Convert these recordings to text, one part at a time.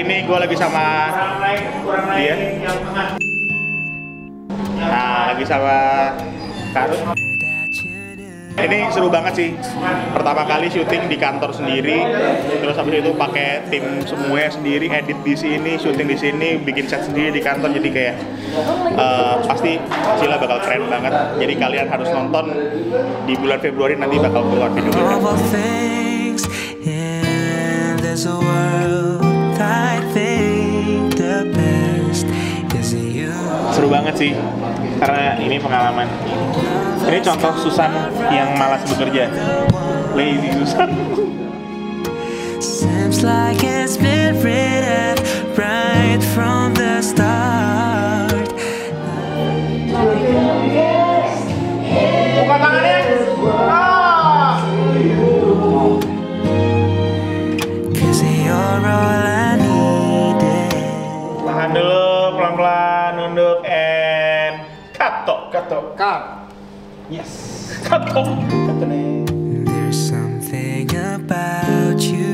ini gue lagi sama dia. Nah, lagi sama Karut. Ini seru banget sih. Pertama kali syuting di kantor sendiri, terus habis itu pakai tim semuanya sendiri, edit di sini, syuting di sini, bikin set sendiri di kantor. Jadi kayak pasti Cila bakal keren banget. Jadi kalian harus nonton di bulan Februari, nanti bakal keluar videonya. Seru banget sih, karena ini pengalaman. Ini contoh Susan yang malas bekerja, lazy Susan. Seems like it's been written right from the start. Buka tangannya. Tahan dulu, pelan-pelan, nunduk, and kato. Yes. Kato. There's something about you,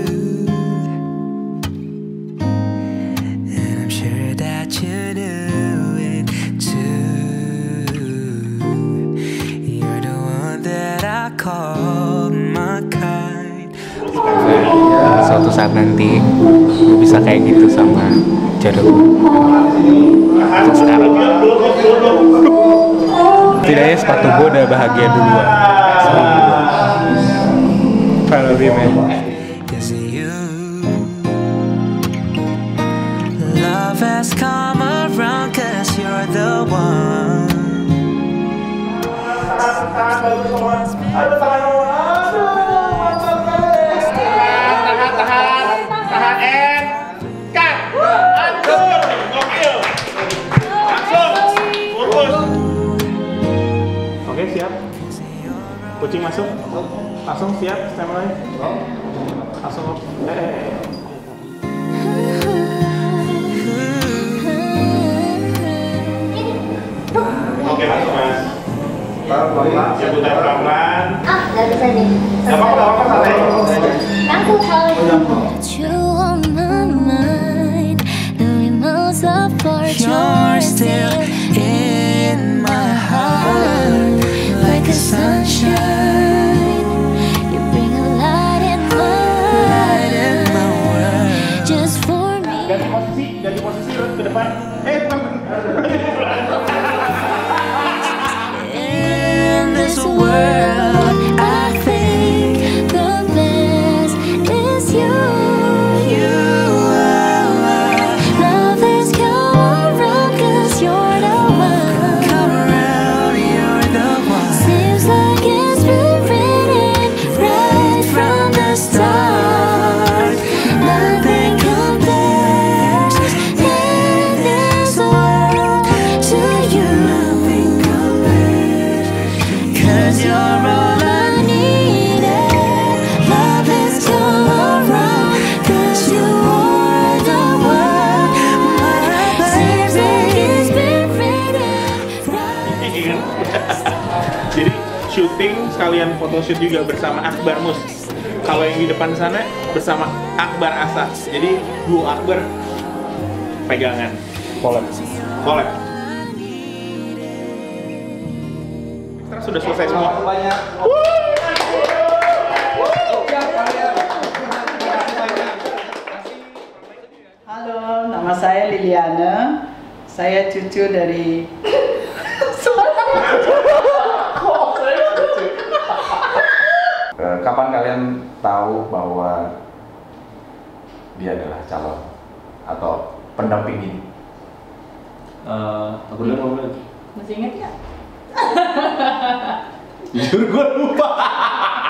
and I'm sure that you do it too. You're the one that I call my kind. Suatu saat nanti gue bisa kayak gitu sama jodoh gue. Sekarang setidaknya sepatu gue udah bahagia duluan. Follow me, man. Love has come around 'cause you're the one. Tahan and cut. Hancur, gokil. Langsung fokus. Oke, siap. Kucing masuk. Langsung siap, standby. Langsung. Oke, langsung Mas. Ya, putar pelan-pelan. Nggak bisa nih. Gak apa-apa, santai. Aku tahu. You're still in my heart, like a sunshine. You bring a light in my world, just for me. Ganti posisi ke depan. In this world, I think the best is you. Love has come around 'cause you're the one. Come around, you're the one. Seems like it's been written right from the start. Nothing compares in this world to you. Nothing compares, 'cause you're all I needed. Love has come around 'cause you are the one. Seems like it's been written right. Jadi syuting sekalian photoshoot juga bersama Akbar Mus. Kalau yang di depan sana bersama Akbar Asa. Jadi duo Akbar pegangan. Collab. Sudah selesai semua. Halo, nama saya Liliana. Saya cucu dari Kapan kalian tahu bahwa dia adalah calon atau pendamping ini? Aku dulu mau bilang. masih ingat nggak? Jujur gue lupa.